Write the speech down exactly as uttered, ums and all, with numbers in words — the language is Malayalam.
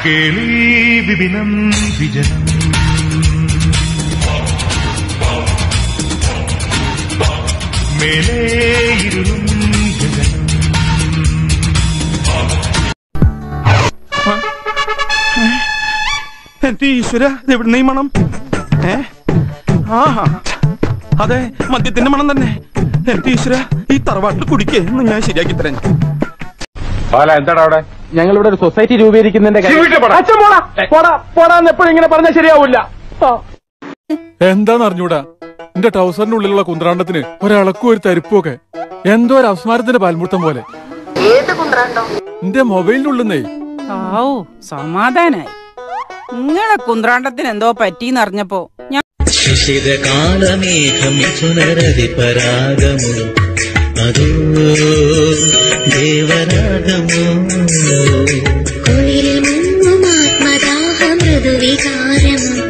കേളി വിപിനം വിജനം മേലേ ഇരുളും ഗഗനം. എന്റെ ഈശ്വര, എവിടുന്ന ഈ മണം? ഏ ആ അതെ, മദ്യത്തിന്റെ മണം തന്നെ. എന്റെ ഈശ്വര, ഈ തറവാട്ടിൽ കുടിക്കേ ഞാൻ ശരിയാക്കി തരാൻ. എന്താടാ അവിടെ? ഞങ്ങളിവിടെ ഒരു സൊസൈറ്റി രൂപീകരിക്കുന്നതിന്റെ എപ്പോഴും ഇങ്ങനെ പറഞ്ഞാൽ ശരിയാവൂല. എന്താന്ന് അറിഞ്ഞൂടാ, എന്റെ ട്രൗസറിനുള്ളിലുള്ള കുന്ത്രാണ്ടത്തിന് ഒരളക്കും ഒരു തരിപ്പൊക്കെ എന്തോ ഒരു അപസ്മാരത്തിന്റെ പാൽമുട്ടം പോലെ. എന്റെ മൊബൈലിനുള്ളിന്നേ. ഓ സമാധാനായി. നിങ്ങളെ കുന്ത്രാണ്ടത്തിന് എന്തോ പറ്റിന്നറിഞ്ഞപ്പോ ഞാൻ ശിശിരകാലമേഘമിഥുനരതിപരാഗമോ അതോ ദേവരാഗമോ കുളിരിൽ മുങ്ങും ആത്മദാഹ മൃദുവികാരമോ